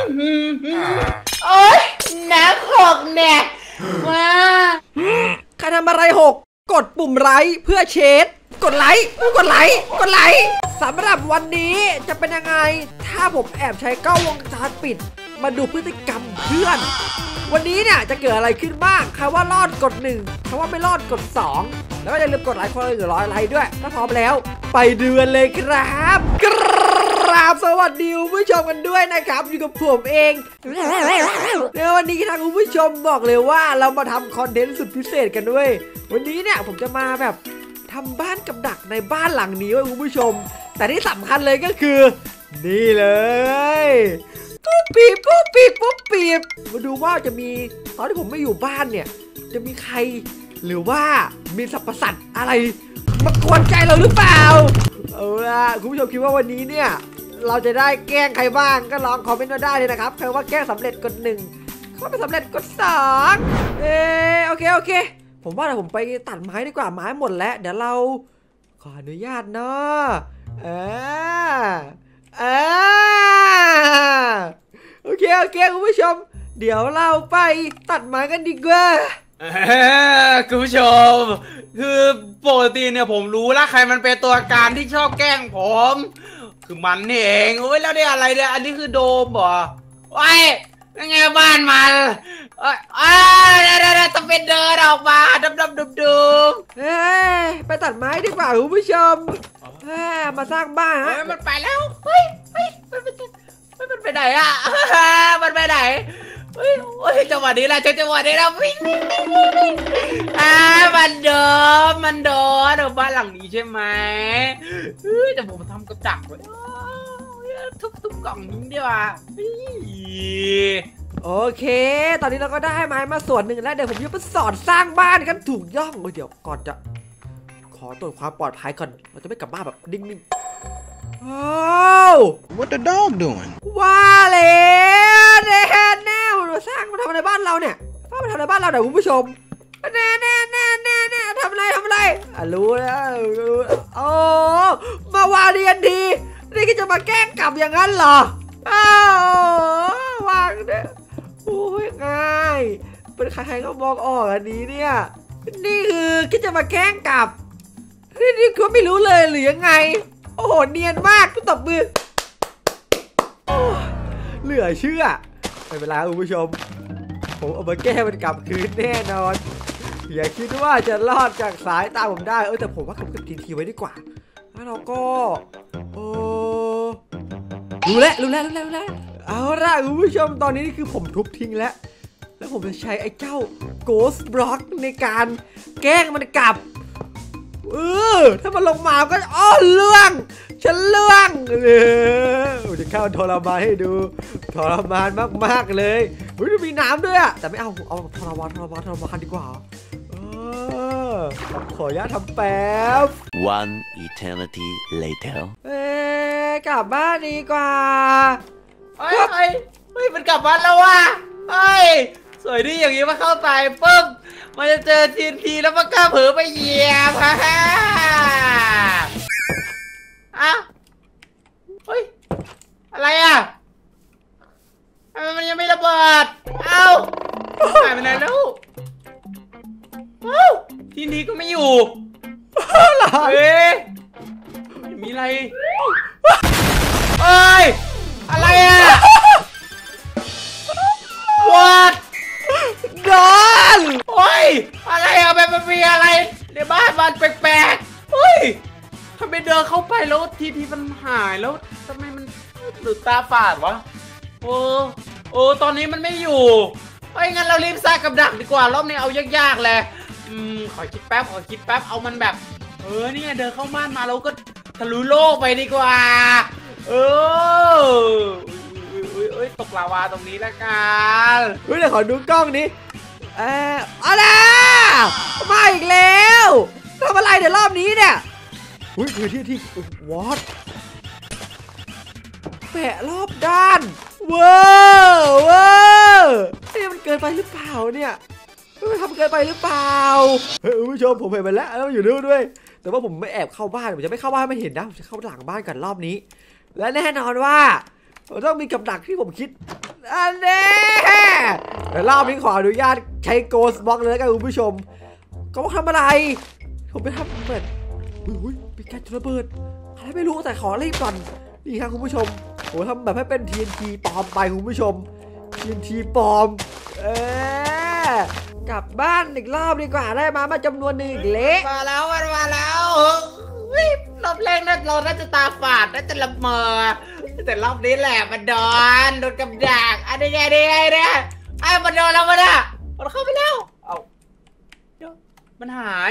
โอ๊ยน้ำหกเนี่ยว้าใครทำอะไรหกกดปุ่มไลค์เพื่อเชดกดไลค์สำหรับวันนี้จะเป็นยังไงถ้าผมแอบใช้กล้องวงจรปิดมาดูพฤติกรรมเพื่อนวันนี้เนี่ยจะเกิดอะไรขึ้นบ้างใครว่ารอดกด1ใครว่าไม่รอดกด2แล้วก็อย่าลืมกดไลค์คนละ100 ไลค์ด้วยถ้าพร้อมแล้วไปดูกันเลยครับสวัสดีคุณผู้ชมกันด้วยนะครับอยู่กับผมเองในวันนี้ทางคุณผู้ชมบอกเลยว่าเรามาทำคอนเทนต์สุดพิเศษกันด้วยวันนี้เนี่ยผมจะมาแบบทำบ้านกับดักในบ้านหลังนี้ไว้คุณผู้ชมแต่ที่สำคัญเลยก็คือนี่เลยปุ๊บปีบมาดูว่าจะมีตอนที่ผมไม่อยู่บ้านเนี่ยจะมีใครหรือว่ามีสรรพสัตว์อะไรมากวนใจเราหรือเปล่าเอาล่ะคุณผู้ชมคิดว่าวันนี้เนี่ยเราจะได้แกล้งใครบ้างก็ลองคอมเมนต์มาได้เลยนะครับใครว่าแกล้งสำเร็จกด1เขาไม่สำเร็จกด2โอเคผมว่าเดี๋ยวผมไปตัดไม้ดีกว่าไม้หมดแล้วเดี๋ยวเราขออนุญาตเนาะโอเคคุณผู้ชมเดี๋ยวเราไปตัดไม้กันดีกว่าคุณผู้ชมคือปกติเนี่ยผมรู้แล้วใครมันเป็นตัวการที่ชอบแกล้งผมคือมันนี่เองโอ้ยแล้วได้อะไรเนี่ยอันนี้คือโดมเหรอไอ้ยังไงบ้านมันต้องเป็นเดินออกมาดูไปตัดไม้ดีกว่าคุณผู้ชมมาสร้างบ้านฮะมันไปแล้วเฮ้ยมันไปไหนอ่ะมันไปไหนเฮ้ยจังหวะนี้แหละจังหวะนี้แล้ววิ่งมันโดนบ้านหลังนี้ใช่ไหมแต่ผมทำกระจักไว้ทุบกล่องนี้ดีกว่าโอเคตอนนี้เราก็ได้ไม้มาส่วนหนึ่งแล้วเดี๋ยวผมจะไปสอนสร้างบ้านกันถูกย่องเดี๋ยวก่อนจะขอตรวจความปลอดภัยก่อนเราจะไม่กลับบ้านแบบนิ่งๆ What the dog doing ว่าแล้วแน่เราสร้างมาทำอะไรบ้านเราเนี่ยมาทำอะไรบ้านเราเดี๋ยวคุณผู้ชมแน่ทำอะไรรู้แล้วโอ้มาวางดีกันดีนี่ก็จะมาแกล้งกลับอย่างนั้นเหรอวางเนี่ยโอ้ยง่ายเป็นใครๆก็มองออกอันนี้เนี่ยนี่คือคิดจะมาแกล้งกลับนี่คือไม่รู้เลยหรือยังไงโอ้โหเนียนมากตบมือเหลือเชื่อไม่เป็นไรคุณผู้ชมผมเอามาแก้มันกลับคืนแน่นอนอย่าคิดว่าจะรอดจากสายตาผมได้แต่ผมว่าผมกับทีไว้ดีกว่าแล้วเราก็รู้แล้วเอาละคุณผู้ชมตอนนี้นี่คือผมทุบทิ้งแล้วผมจะใช้ไอ้เจ้า Ghost Block ในการแกล้งมันกลับถ้ามันลงมาก็ฉันเรื่องจะเข้าทรมานให้ดูทรมานมากๆเลยมีน้ำด้วยแต่ไม่เอาทรมานดีกว่าขออนุญาตทำแป๊บ One eternity later กลับบ้านดีกว่าเฮ้ยมันกลับบ้านแล้วว่ะสวยดีอย่างนี้มาเข้าไปปุ๊บมันจะเจอทีแล้วมันก็เผลอไปเหยียบเฮ้ยอะไรอ่ะมันยังไม่ระเบิดหายไปไหนแล้วทีนี้ก็ไม่อยู่มีอะไรอะไรอ่ะWhat โดนอะไรอ่ะมันมีอะไรในบ้านมันแปลกทำไมเดินเข้าไปแล้วทีมันหายแล้วทำไมมันหรือตาฝาดวะตอนนี้มันไม่อยู่งั้นเรารีบสร้างกับดักดีกว่ารอบนี้เอายากๆเลยขอคิดแป๊บเอามันแบบเนี่ยเดินเข้าบ้านมาเราก็ทะลุโลกไปดีกว่าตกลาวาตรงนี้แล้วกันเดี๋ยวขอดูกล้องนี้อะไรมาอีกแล้วทำอะไรเดี๋ยวรอบนี้เนี่ยคือที่วอตแปะรอบด้านว้าวนี่มันเกินไปหรือเปล่าเนี่ยมันทำเกินไปหรือเปล่าคุณผู้ชมผมเห็นมันแล้วอยู่นู่นด้วยแต่ว่าผมไม่แอบเข้าบ้านผมจะไม่เข้าบ้านไม่เห็นนะผมจะเข้าหลังบ้านกันรอบนี้และแน่นอนว่าต้องมีกับดักที่ผมคิดอันนี้เดี๋ยวรอบนี้ขออนุญาตใช้โกสบล็อกเลยแล้วกันคุณผู้ชมก็ว่าทำอะไรผมไปทำเหมือนอุ้ยมีการจุดระเบิดอะไรไม่รู้แต่ขอรีบก่อนนี่ครับคุณผู้ชมผมทำแบบให้เป็น TNT ปลอมไปคุณผู้ชม TNT ปลอมกลับบ้านอีกรอบดีกว่าได้มาจำนวนหนึ่งเละมาแล้วรอบแรกนั้นเราน่าจะตาฝาดน่าจะละเมอแต่รอบนี้แหละมันโดนกับดักอันนี้ไงเนี่ยไอ้มันโดนแล้วมันเข้าไปแล้วเอาเดี๋ยวมันหาย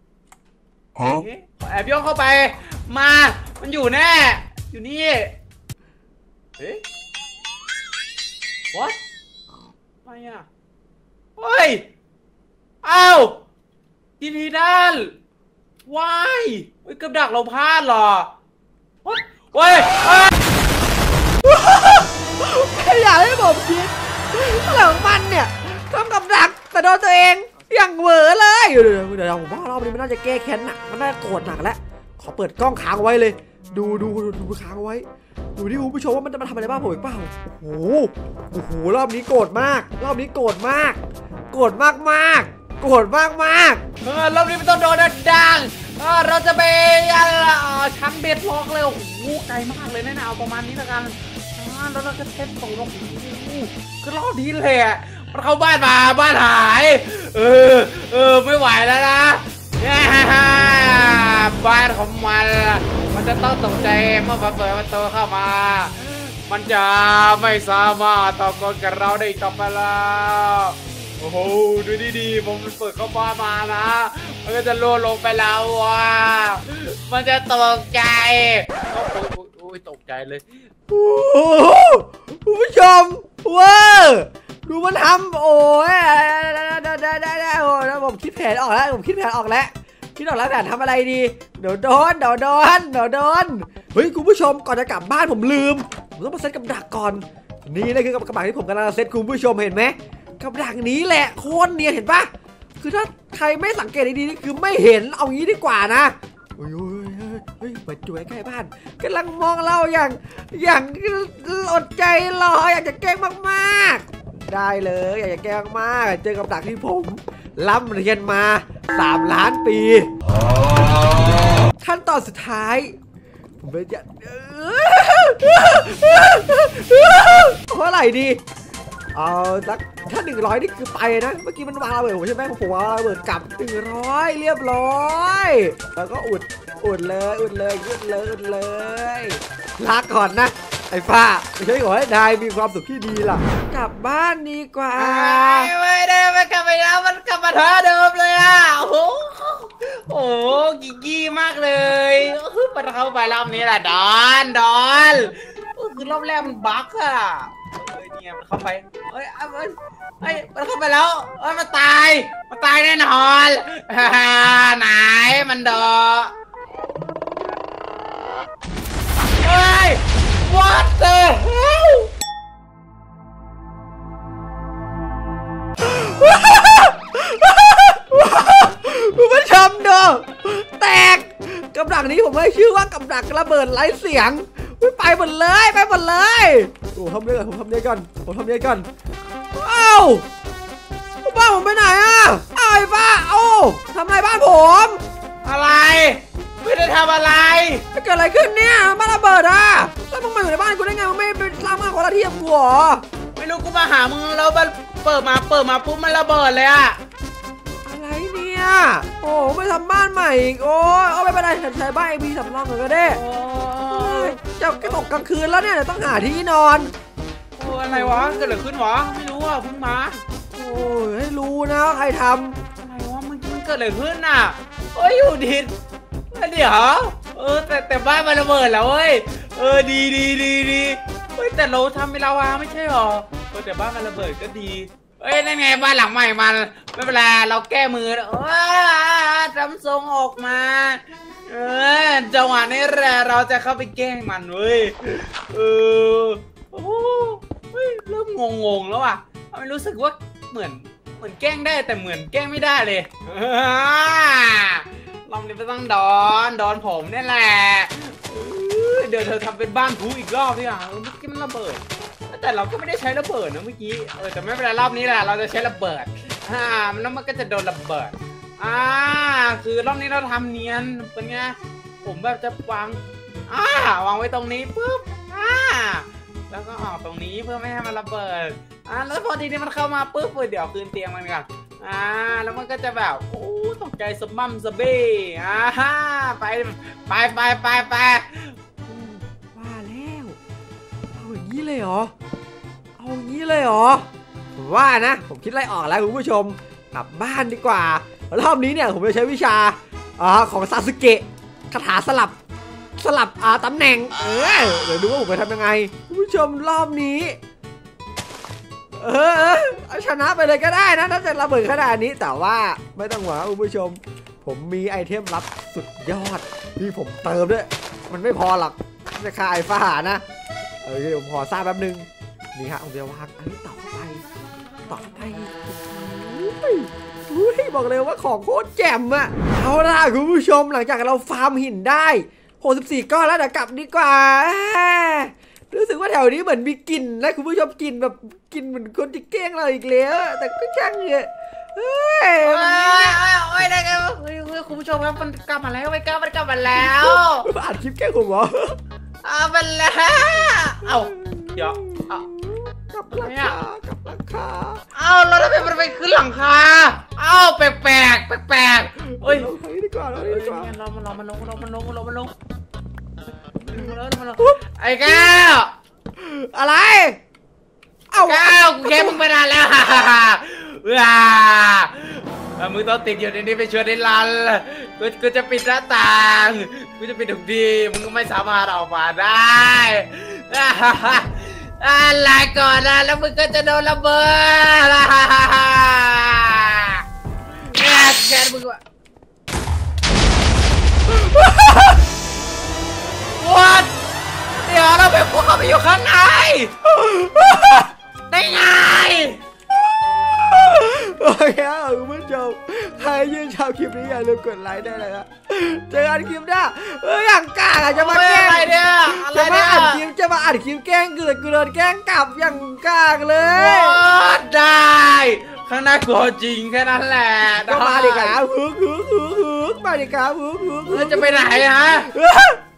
แอบย่องเข้าไปมันอยู่แน่อยู่นี่เฮ้ย what ไม่อะเฮ้ยอ้าวทีนี้ด้านว้ายกับดักเราพลาดเหรอเฮ้ยไม่อยากให้ผมคิดเหลืองมันเนี่ยทำกับดักแต่โดนตัวเองอย่างเหวอเลยเดี๋ยวผมว่ารอบนี้มันน่าจะแก้แค้นหนักมันน่าจะโกรธหนักแล้วขอเปิดกล้องค้างไว้เลยดูค้างไว้ดูที่คุณผู้ชมว่ามันจะมาทำอะไรบ้างผมอีกเปล่าโอ้โหรอบนี้โกรธมากรอบนี้โกรธมากโกรธมากโกรธมากรอบนี้ไม่ต้องโดนดังเราจะไปชั้นเบ็ดล็อกเลยโอ้โหไกลมากเลยนะเอาประมาณนี้ละกันแล้วเราจะเทปตรงคือรอบนี้เลยมันเข้าบ้านมาบ้านหายไม่ไหวแล้วนะบ้านของมันจะต้องตกใจเมื่อเปิดประตูเข้ามามันจะไม่สามารถต่อกรกับเราได้อีกต่อไปแล้วโอ้โหดูดีผมเปิดเข้าบ้านมานะมันก็จะล่วงลงไปแล้วว่ะมันจะตกใจโอ้ยตกใจเลยคุณผู้ชมว้าดูมันทำโอ้ยได้ผมคิดแผนออกแล้วคิดออกแล้วแผนทำอะไรดีเดี๋ยวโดนเฮ้ยคุณผู้ชมก่อนจะกลับบ้านผมลืมผมต้องมาเซตกับดักก่อนนี่เลยคือกับดักที่ผมกำลังเซตคุณผู้ชมเห็นไหมกับดักนี้แหละโคตรเนียนเห็นปะคือถ้าใครไม่สังเกตดีๆนี่คือไม่เห็นเอางี้ดีกว่านะเฮ้ยเปิดจุ๋ยใกล้บ้านกำลังมองเราอย่างอดใจรออยากจะแกล้งมากๆได้เลยอยากจะแกล้งมากเจอกับดักที่ผมร่ำเรียนมา3 ล้านปีขั้นตอนสุดท้ายผมจะเท่าไหร่ดีเอาสักถ้า100นี่คือไปนะเมื่อกี้มันวางระเบิดผมใช่ไหมผมวางระเบิดกลับ100เรียบร้อยแล้วก็อุดเลยลาก่อนนะไอ้ฟ้าไม่ใช่ขอให้นายมีความสุขที่ดีล่ะกลับบ้านดีกว่าไม่ได้ไม่กลับไปแล้วมันกลับมาท่าเดิมเลยอ่ะโอ้กี้มากเลยมันเข้าไปรอบนี้แหละดอนคือรอบแรกมันบั๊กอ่ะเนี่ยมันเข้าไปมันเข้าไปแล้วมันตายแน่นอนไหนมันดอWhat the hell คุณผู้ชมดูแตกกับดักนี้ผมให้ชื่อว่ากับดักระเบิดไร้เสียงไปหมดเลยโอ้ทำได้ก่อนอ้าวบ้านผมไปไหนอ่ะไอ้บ้าทำอะไรบ้านผมอะไรไม่ได้ทำอะไรเกิดอะไรขึ้นเนี่ยบ้านระเบิดอ่ะแล้วมึงมาอยู่ในบ้านกูได้ไงมึงไม่ไปสร้างบ้านคนละที่กับกูหรอไม่รู้กูมาหามึงแล้วมันเปิดมาปุ๊บมันระเบิดเลยอะอะไรเนี่ยโอ้ไม่ทำบ้านใหม่อีกโอ้ไม่เป็นไรฉันใช้บ้านAPสำรองก็ได้จะตกกลางคืนแล้วเนี่ยต้องหาที่นอนอะไรวะเกิดอะไรขึ้นวะไม่รู้อ่ะเพิ่งมาโอ้ยให้รู้นะว่าใครทำอะไรวะมันเกิดอะไรขึ้นน่ะอยู่ดิเดี๋ยวแต่บ้านมันระเบิดแล้วเว้ยดีแต่เราทำเป็นลาวาไม่ใช่หรอแต่บ้านมันระเบิดก็ดีนั่นไงบ้านหลังใหม่มันไม่เป็นไรเราแก้มือทำทรงออกมาจังหวะนี้แหละเราจะเข้าไปแกล้งมันเว้ยเริ่มงงแล้วอ่ะไม่รู้สึกว่าเหมือนแกล้งได้แต่เหมือนแกล้งไม่ได้เลยลองนี้ไปต้องดอนผมนี่แหละเดี๋ยวเธอทำเป็นบ้านผูอีกรอบดิเมื่อกี้มันระเบิดแต่เราก็ไม่ได้ใช้ระเบิดนะเมื่อกี้แต่ไม่เป็นไรรอบนี้แหละเราจะใช้ระเบิดแล้วมันก็จะโดนระเบิดคือรอบนี้เราทำเนียนเป็นไงผมแบบจะวางวางไว้ตรงนี้ปุ๊บแล้วก็ออกตรงนี้เพื่อไม่ให้มันระเบิดแล้วพอทีนี้มันเข้ามาปุ๊บเดี๋ยวคืนเตียงมันกันแล้วมันก็จะแบบโอ้ตกใจสมั่มสเบ้ไปว่าแล้วเอาอย่างนี้เลยเหรอเอาอย่างนี้เลยเหรอผมว่านะผมคิดอะไรออกแล้วคุณผู้ชมกลับบ้านดีกว่ารอบนี้เนี่ยผมจะใช้วิชาของซาสึเกะคาถาสลับตำแหน่งเดี๋ยวดูว่าผมจะทำยังไงคุณผู้ชมรอบนี้ชนะไปเลยก็ได้นะถ้าจะระเบิดขนาดนี้แต่ว่าไม่ต้องหวังคุณผู้ชมผมมีไอเทมลับสุดยอดที่ผมเติมด้วยมันไม่พอหรอกจะฆ่าไอ้ฝ้านะผมพอทราบแป๊บนึงนี่ฮะผมจะวางอันนี้ต่อไปบอกเลยว่าของโคตรแจ่มอะเอาล่ะคุณผู้ชมหลังจากเราฟาร์มหินได้64ก้อนแล้วเดี๋ยวกลับดีกว่ารู้สึกว่าแถวนี้เหมือนมีกลิ่นนะคุณผู้ชมกลิ่นแบบกลิ่นเหมือนคนที่แกล้งเราอีกแล้วแต่ก็ช่างเลยได้ไงคุณผู้ชมครับมันกลับมาแล้วมันกลับมาแล้วอัดคลิปแกล้งผมเหรอมันแล้วเดี๋ยวกลับหลังคาแล้วทำไมมันไปขึ้นหลังคาแปลกเฮ้ยดีกว่าเรามันลงไอ้แก้วอะไรแก้วกูแค่มึงไปนานแล้วมึงต้องติดอยู่ในนี้ไปช่วยในร้านกูจะปิดหน้าต่างกูจะปิดทุกทีมึงก็ไม่สามารถออกมาได้ลาก่อนนะแล้วมึงก็จะโดนระเบิดแกมึงวะWhat เดี๋ยวเราไปพวกเขาไปอยู่ข้างในได้ไงโอเคคุณผู้ชมใครชื่นชอบคลิปนี้อย่าลืมกดไลค์ได้เลยนะเจอกันคลิปหน้าอย่างกล้าจะมาแกล้งอะไรเนี่ยจะมาอัดคลิปแกล้งกูโดนแกล้งกลับอย่างกล้าเลยได้ข้างหน้ากลัวจริงแค่นั้นแหละก็มาดิครับฮึกมาดิครับฮึกจะไปไหนฮะ